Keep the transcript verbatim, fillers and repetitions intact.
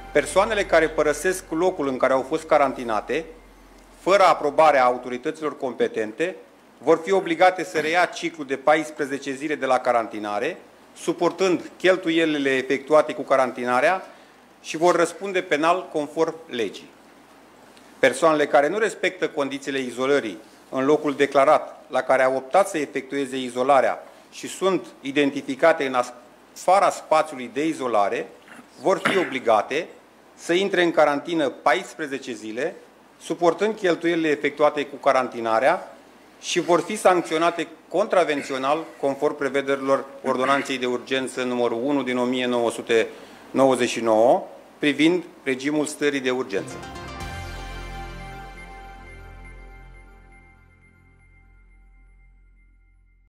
Persoanele care părăsesc locul în care au fost carantinate, fără aprobarea autorităților competente, vor fi obligate să reia ciclul de paisprezece zile de la carantinare, suportând cheltuielile efectuate cu carantinarea și vor răspunde penal conform legii. Persoanele care nu respectă condițiile izolării în locul declarat la care au optat să efectueze izolarea și sunt identificate în afara spațiului de izolare, vor fi obligate să intre în carantină paisprezece zile, suportând cheltuielile efectuate cu carantinarea și vor fi sancționate contravențional conform prevederilor Ordonanței de Urgență numărul unu din o mie nouă sute nouăzeci și nouă privind regimul stării de urgență.